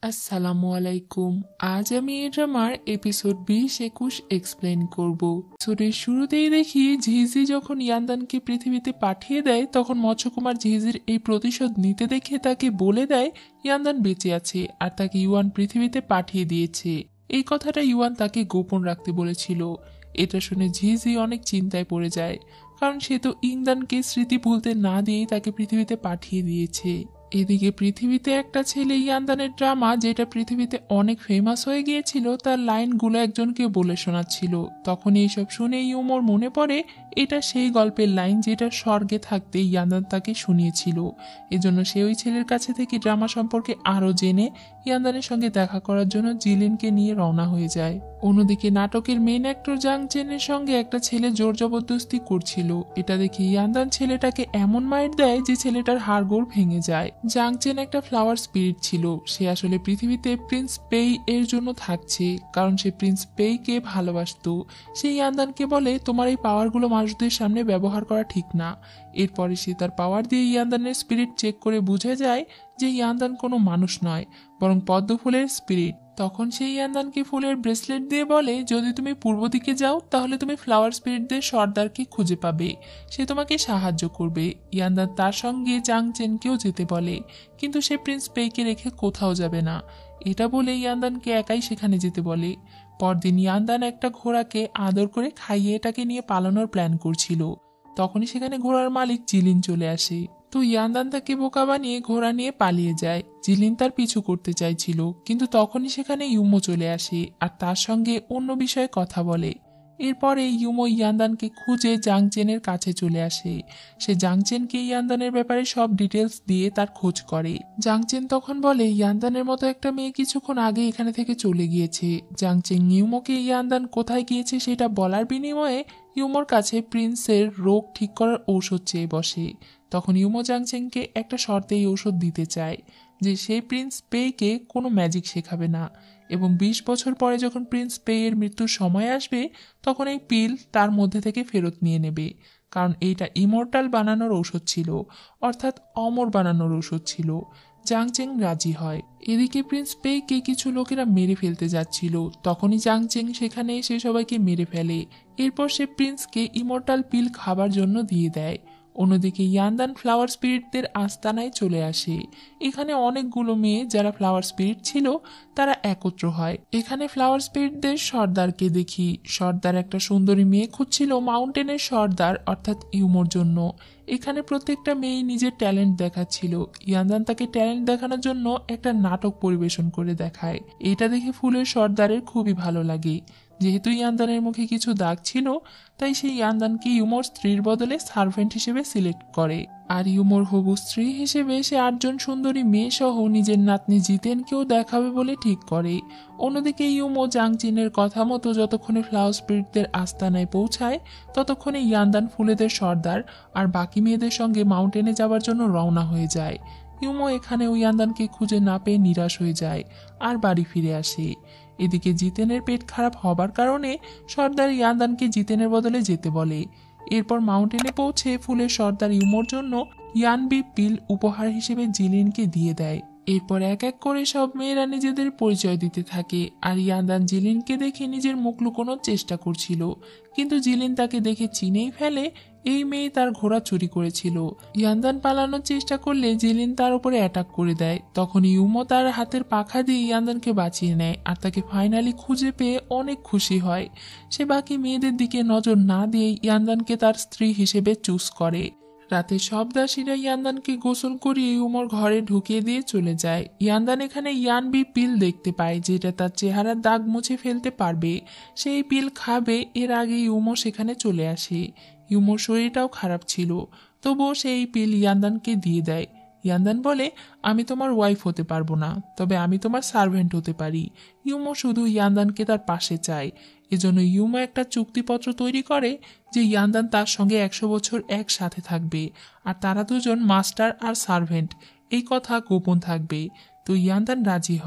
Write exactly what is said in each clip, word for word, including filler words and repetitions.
আসসালামু আলাইকুম। আজ আমি এই ড্রামার এপিসোড বিশ একুশ এক্সপ্লেন করব। এপিসোডের শুরুতেই দেখি ঝিঝি যখন ইয়ান্দানকে পৃথিবীতে পাঠিয়ে দেয় তখন মৎস্যকুমার ঝিঝির এই প্রতিশোধ নিতে দেখে তাকে বলে দেয় ইয়ান্দান বেঁচে আছে আর তাকে ইউয়ান পৃথিবীতে পাঠিয়ে দিয়েছে। এই কথাটা ইউয়ান তাকে গোপন রাখতে বলেছিল। এটা শুনে ঝিঝি অনেক চিন্তায় পড়ে যায়, কারণ সে তো ইংদানকে স্মৃতি ভুলতে না দিয়েই তাকে পৃথিবীতে পাঠিয়ে দিয়েছে। এদিকে পৃথিবীতে একটা ছেলে ইয়ান্দানের ড্রামা, যেটা পৃথিবীতে অনেক ফেমাস হয়ে গিয়েছিল, তার লাইনগুলো একজনকে বলে শোনাচ্ছিল। তখন এইসব শুনে ইউমোর মনে পড়ে এটা সেই গল্পের লাইন যেটা স্বর্গে থাকতে ইয়ান্দান তাকে শুনিয়েছিল। এজন্য সে ওই ছেলের কাছে থেকে ড্রামা সম্পর্কে আরও জেনে ইয়ান্দানের সঙ্গে দেখা করার জন্য জিলিনকে নিয়ে রওনা হয়ে যায়। অন্যদিকে নাটকের মেইন অ্যাক্টর জাং চেনের সঙ্গে একটা ছেলে জোর জবরদস্তি করছিল। এটা দেখে ইয়ান্দান ছেলেটাকে এমন মাইর দেয় যে ছেলেটার হাড়গোড় ভেঙে যায়। জাং চেন একটা ফ্লাওয়ার স্পিরিট ছিল। সে আসলে পৃথিবীতে প্রিন্স পেই এর জন্য থাকছে, কারণ সে প্রিন্স পেইকে ভালোবাসতো। সে ইয়ান্দানকে বলে, তোমার এই পাওয়ারগুলো মানুষদের সামনে ব্যবহার করা ঠিক না। এরপরে সে তার পাওয়ার দিয়ে ইয়ান্দানের স্পিরিট চেক করে বুঝে যায় যে ইয়ান্দান কোনো মানুষ নয়, বরং পদ্ম ফুলের স্পিরিট। তখন সেই ইয়ান্দানকে ফুলের ব্রেসলেট দিয়ে বলে, যদি তুমি পূর্ব দিকে যাও তাহলে তুমি ফ্লাওয়ার স্পিরিটদের সর্দারকে খুঁজে পাবে, সে তোমাকে সাহায্য করবে। ইয়ান্দান তার সঙ্গে জাং চেনকেও যেতে বলে, কিন্তু সে প্রিন্স পেইকে রেখে কোথাও যাবে না। এটা বলে ইয়ান্দানকে একাই সেখানে যেতে বলে। পরদিন ইয়ান্দান একটা ঘোড়াকে আদর করে খাইয়ে এটাকে নিয়ে পালানোর প্ল্যান করছিল। তখনই সেখানে ঘোড়ার মালিক জিলিন চলে আসে। তো ইয়ান্দান তাকে বোকা বানিয়ে ঘোড়া নিয়ে পালিয়ে যায়। জিলিন তার পিছু করতে চাইছিল, কিন্তু তখনই সেখানে ইউমো চলে আসে আর তার সঙ্গে অন্য বিষয়ে কথা বলে। এরপরে ইউমো ইয়ান্দানকে খুঁজে জাং চেনের কাছে চলে আসে। সে জাং চেনকে ইয়ান্দানের ব্যাপারে সব ডিটেলস দিয়ে তার খোঁজ করে। জাং চেন তখন বলে, ইয়ান্দানের মতো একটা মেয়ে কিছুক্ষণ আগে এখানে থেকে চলে গিয়েছে। জাং চেন ইউমোকে ইয়ান্দান কোথায় গিয়েছে সেটা বলার বিনিময়ে ইউমোর কাছে প্রিন্সের রোগ ঠিক করার ঔষধ চেয়ে বসে। তখন ইউমো জাং চেনকে একটা শর্তে এই ঔষধ দিতে চায়, যে সেই প্রিন্স পেইকে কোনো ম্যাজিক শেখাবে না, এবং বিশ বছর পরে যখন প্রিন্স পেইয়ের মৃত্যুর সময় আসবে তখন এই পিল তার মধ্যে থেকে ফেরত নিয়ে নেবে, কারণ এইটা ইমর্টাল বানানোর ঔষধ ছিল, অর্থাৎ অমর বানানোর ঔষধ ছিল। জাং চেন রাজি হয়। এদিকে প্রিন্স পেইকে কিছু লোকেরা মেরে ফেলতে যাচ্ছিল। তখনই জাং চেন সেখানে এসে সবাইকে মেরে ফেলে। এরপর সে প্রিন্সকে ইমর্টাল পিল খাবার জন্য দিয়ে দেয়। অন্যদিকে ইয়ান্দান ফ্লাওয়ার স্পিরিটদের আস্তানায় চলে আসে। এখানে অনেকগুলো মেয়ে যারা ফ্লাওয়ার স্পিরিট ছিল তারা একত্র হয়। এখানে ফ্লাওয়ার স্পিরিটদের সর্দারকে দেখি। সর্দার একটা সুন্দরী মেয়ে খুঁজছিল মাউন্টেনের সর্দার অর্থাৎ ইউমোর জন্য। এখানে প্রত্যেকটা মেয়ে নিজের ট্যালেন্ট দেখাচ্ছিল। ইয়ান্দান তাকে ট্যালেন্ট দেখানোর জন্য একটা নাটক পরিবেশন করে দেখায়। এটা দেখে ফুলের সর্দারের খুবই ভালো লাগে। যেহেতু ইয়ান্দানের মুখে কিছু দাগ ছিল, তাই সেই ইয়ান্দানকে ইউমোর স্ত্রীর বদলে সার্ভেন্ট হিসেবে সিলেক্ট করে। আর ইউমোর হবু স্ত্রী হিসেবে সে আটজন সুন্দরী মেয়ে সহ নিজের নাতনি জিতেনকেও দেখাবে বলে ঠিক করে। অন্যদিকে ইউমো জাং চেনের কথা মতো যতক্ষণে ফ্লাওয়ার স্পিরিটদের আস্তানায় পৌঁছায় ততক্ষণে ইয়ান্দান ফুলেদের সর্দার আর বাকি মেয়েদের সঙ্গে মাউন্টেনে যাওয়ার জন্য রওনা হয়ে যায়। ইউমো এখানেও ইয়ান্দানকে খুঁজে না পেয়ে নিরাশ হয়ে যায় আর বাড়ি ফিরে আসে। এদিকে জিতেনের পেট খারাপ হবার কারণে সর্দার ইয়ান্দানকে জিতেনের বদলে যেতে বলে। এরপর মাউন্টেনে পৌঁছে ফুলের সর্দার ইউমোর জন্য ইয়ানবি পিল উপহার হিসেবে জিলিনকে দিয়ে দেয়। এরপর এক এক করে সব মেয়েরা নিজেদের পরিচয় দিতে থাকে, আর ইয়ান্দান জিলিনকে দেখে নিজের মুখ লুকোনোর চেষ্টা করছিল, কিন্তু জিলিন তাকে দেখে চিনেই ফেলে এই মেয়ে তার ঘোড়া চুরি করেছিল। ইয়ান্দান পালানোর চেষ্টা করলে জিলিন তার উপরে অ্যাটাক করে দেয়। তখন ইউমো তার হাতের পাখা দিয়ে ইয়ান্দানকে বাঁচিয়ে নেয় আর তাকে ফাইনালি খুঁজে পেয়ে অনেক খুশি হয়। সে বাকি মেয়েদের দিকে নজর না দিয়ে ইয়ান্দানকে তার স্ত্রী হিসেবে চুজ করে। রাতে সব দাসীরা ইয়ান্দানকে গোসল করিয়ে ইউমোর ঘরে ঢুকিয়ে দিয়ে চলে যায়। ইয়ান্দান এখানে ইয়ানবি পিল দেখতে পায়, যেটা তার চেহারার দাগ মুছে ফেলতে পারবে। সেই পিল খাবে এর আগে ইউমো সেখানে চলে আসে। ইউমোর শরীরটাও খারাপ ছিল, তবুও সেই পিল ইয়ান্দানকে দিয়ে দেয়। ইয়ান্দান বলে, আমি তোমার ওয়াইফ হতে পারবো না, তবে আমি তোমার সার্ভেন্ট হতে পারি। ইউমো শুধু ইয়ান্দানকে তার পাশে চায়। এজন্য ইউমো একটা চুক্তিপত্র তৈরি করে যে ইয়ান্দান তার সঙ্গে একশো বছর একসাথে থাকবে, আর তারা দুজন মাস্টার আর সার্ভেন্ট, এই কথা গোপন থাকবে। তো ইয়ান্দান রাজি হয়।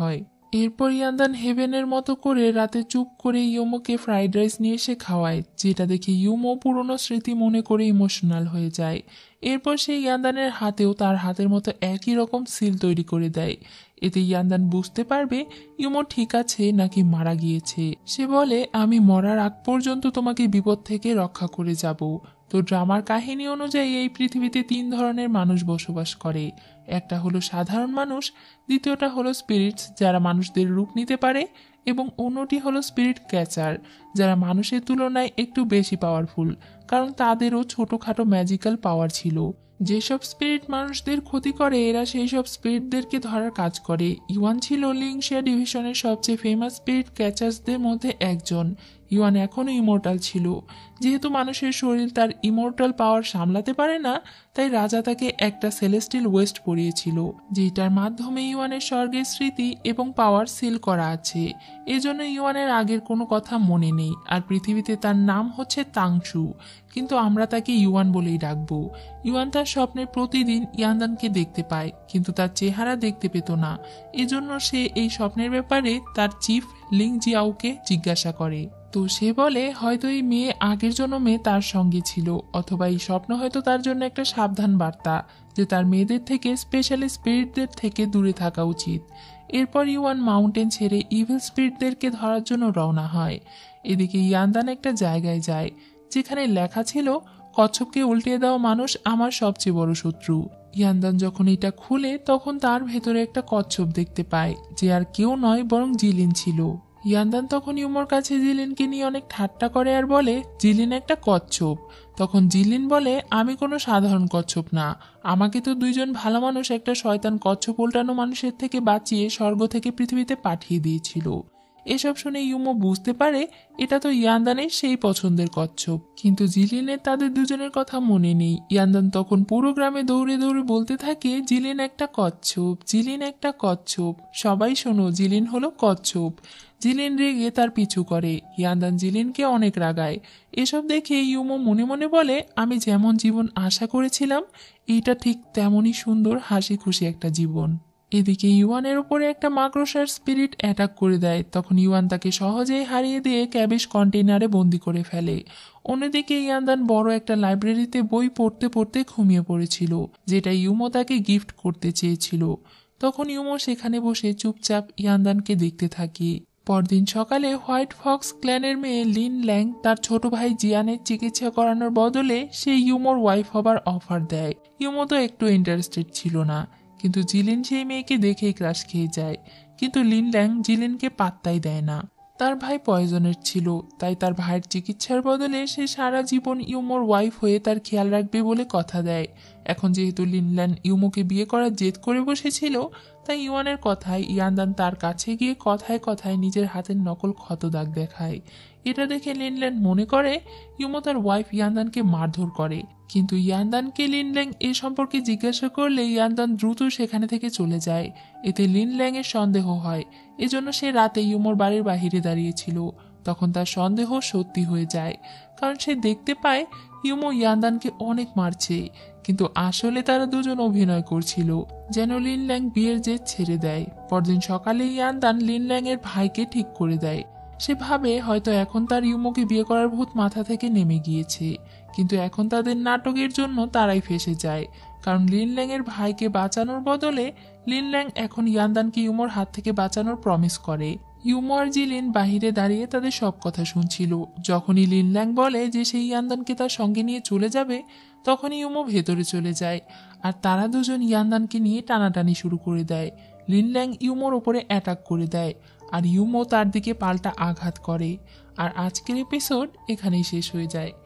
এরপর ইয়ান্দান হেভেনের মতো করে রাতে চুপ করে ইউমোকে ফ্রাইড রাইস নিয়ে এসে খাওয়ায়, যেটা দেখে ইউমো পুরনো স্মৃতি মনে করে ইমোশনাল হয়ে যায়। এরপর সে ইয়ান্দানের হাতেও তার হাতের মতো একই রকম সিল তৈরি করে দেয়। এতে ইয়ান্দান বুঝতে পারবে ইউমো ঠিক আছে নাকি মারা গিয়েছে। সে বলে, আমি মরার আগ পর্যন্ত তোমাকে বিপদ থেকে রক্ষা করে যাব। তো ড্রামার কাহিনী অনুযায়ী এই পৃথিবীতে তিন ধরনের মানুষ বসবাস করে। একটা হলো সাধারণ মানুষ, দ্বিতীয়টা হলো স্পিরিটস যারা মানুষদের রূপ নিতে পারে, এবং অন্যটি হলো স্পিরিট ক্যাচার যারা মানুষের তুলনায় একটু বেশি পাওয়ারফুল, কারণ তাদেরও ছোটোখাটো ম্যাজিক্যাল পাওয়ার ছিল। যেসব স্পিরিট মানুষদের ক্ষতি করে এরা সেই সব স্পিরিটদেরকে ধরার কাজ করে। ইওয়ান ছিল লিংশিয়া ডিভিশনের সবচেয়ে ফেমাস স্পিরিট ক্যাচার্সদের মধ্যে একজন। ইওয়ান এখনও ইমর্টাল ছিল। যেহেতু মানুষের শরীর তার ইমর্টাল পাওয়ার সামলাতে পারে না, তাই রাজা তাকে একটা সেলেস্টিয়াল ওয়েস্ট পরিয়েছিল, যেটার মাধ্যমে ইওয়ানের স্বর্গের স্মৃতি এবং পাওয়ার সিল করা আছে। এজন্য ইওয়ানের আগের কোনো কথা মনে নেই, আর পৃথিবীতে তার নাম হচ্ছে তাংশু, কিন্তু আমরা তাকে ইওয়ান বলেই ডাকবো। ইওয়ান তার স্বপ্নে প্রতিদিন ইয়ান্দানকে দেখতে পায়, কিন্তু তার চেহারা দেখতে পেত না। এজন্য সে এই স্বপ্নের ব্যাপারে তার চিফ লিং জিয়াওকে জিজ্ঞাসা করে। তো সে বলে হয়তো এই মেয়ে আগের জন্মে তার সঙ্গে ছিল, অথবা এই স্বপ্ন হয়তো তার জন্য একটা সাবধান বার্তা যে তার মেয়েদের থেকে স্পেশালি স্পিরিটদের থেকে দূরে থাকা উচিত। এরপর ইওয়ান মাউন্টেন ছেড়ে ইভিল স্পিরিটদেরকে ধরার জন্য রওনা হয়। এদিকে ইয়ান্দান একটা জায়গায় যায় যেখানে লেখা ছিল, কচ্ছপকে উল্টে দেওয়া মানুষ আমার সবচেয়ে বড় শত্রু। ইয়ান্দান যখন এটা খুলে তখন তার ভেতরে একটা কচ্ছপ দেখতে পায়, যে আর কেউ নয় বরং জিলিন ছিল। ইয়ান্দান তখন ইউমোর কাছে জিলিনকে নিয়ে অনেক ঠাট্টা করে আর বলে, জিলিন একটা কচ্ছপ। তখন জিলিন বলে, আমি কোনো সাধারণ কচ্ছপ না, আমাকে তো দুইজন ভালো মানুষ একটা শয়তান কচ্ছপ উল্টানো মানুষের থেকে বাঁচিয়ে স্বর্গ থেকে পৃথিবীতে পাঠিয়ে দিয়েছিল। এসব শুনে ইউমো বুঝতে পারে এটা তো ইয়ান্দানের সেই পছন্দের কচ্ছপ, কিন্তু জিলিনের তাদের দুজনের কথা মনে নেই। ইয়ান্দান তখন পুরো গ্রামে দৌড়ে দৌড়ে বলতে থাকে, জিলিন একটা কচ্ছপ, জিলিন একটা কচ্ছপ, সবাই শোনো, জিলিন হলো কচ্ছপ। জিলিন রেগে তার পিছু করে। ইয়ান্দান জিলিনকে অনেক রাগায়। এসব দেখে ইউমো মনে মনে বলে, আমি যেমন জীবন আশা করেছিলাম এইটা ঠিক তেমনই সুন্দর হাসি খুশি একটা জীবন। এদিকে ইওয়ানের উপরে একটা মাকড়সার স্পিরিট অ্যাটাক করে দেয়। তখন ইওয়ান তাকে সহজেই হারিয়ে দিয়ে ক্যাবেজ কন্টেইনারে বন্দি করে ফেলে। অন্যদিকে ইয়ান্দান বড় একটা লাইব্রেরিতে বই পড়তে পড়তে ঘুমিয়ে পড়েছিল, যেটা ইউমো তাকে গিফট করতে চেয়েছিল। তখন ইউমো সেখানে বসে চুপচাপ ইয়ান্দানকে দেখতে থাকে। পরদিন সকালে হোয়াইট ফক্স ক্ল্যানের মেয়ে লিন ল্যাং তার ছোট ভাই জিয়ানের চিকিৎসা করানোর বদলে সে ইউমোর ওয়াইফ হবার অফার দেয়। ইউমো তো একটু ইন্টারেস্টেড ছিল না, কিন্তু জিলিন সেই মেয়েকে দেখেই ক্রাশ খেয়ে যায়। কিন্তু লিন ল্যাং জিলিনকে পাত্তাই দেয় না। তার ভাই পয়জনের ছিল, তাই তার ভাইয়ের চিকিৎসার বদলে সে সারা জীবন ইউমোর ওয়াইফ হয়ে তার খেয়াল রাখবে বলে কথা দেয়। এখন যেহেতু লিন ল্যাং ইউমোকে বিয়ে করার জেদ করে বসেছিল, তাই ইওয়ানের কথায় ইয়ান্দান তার কাছে গিয়ে কথায় কথায় নিজের হাতের নকল ক্ষত দাগ দেখায়। এটা দেখে লিন ল্যাং মনে করে ইউমো তার ওয়াইফ ইয়ান্দানকে মারধর করে, কিন্তু ইয়ান্দানকে লিন ল্যাং এ সম্পর্কে জিজ্ঞাসা করলে ইয়ান্দান দ্রুত সেখানে থেকে চলে যায়। এতে লিন ল্যাং এর সন্দেহ হয়, এজন্য সে রাতে ইউমোর বাড়ির বাহিরে দাঁড়িয়েছিল। তখন তার সন্দেহ সত্যি হয়ে যায়, কারণ সে দেখতে পায় ইউমো ইয়ান্দানকে অনেক মারছে, কিন্তু আসলে তারা দুজন অভিনয় করছিল যেন লিন ল্যাং বিয়ের জেদ ছেড়ে দেয়। পরদিন সকালে ইয়ান্দান লিন ল্যাং এর ভাইকে ঠিক করে দেয়। সে ভাবে হয়তো এখন তার ইউমোকে বিয়ে করার ভূত মাথা থেকে নেমে গিয়েছে, কিন্তু এখন তাদের নাটকের জন্য তারাই ফেসে যায়, কারণ লিন ল্যাং এর ভাইকে বাঁচানোর বদলে লিন ল্যাং এখন ইয়ান্দানকে ইউমোর হাত থেকে বাঁচানোর প্রমিস করে। ইউমো আর জিলিন বাহিরে দাঁড়িয়ে তাদের সব কথা শুনছিল। যখনই লিন ল্যাং বলে যে সেই ইয়ান্দানকে তার সঙ্গে নিয়ে চলে যাবে, তখনই ইউমো ভেতরে চলে যায়, আর তারা দুজন ইয়ান্দানকে নিয়ে টানাটানি শুরু করে দেয়। লিন ল্যাং ইউমোর ওপরে অ্যাটাক করে দেয়, আর ইউমো তার দিকে পাল্টা আঘাত করে। আর আজকের এপিসোড এখানেই শেষ হয়ে যায়।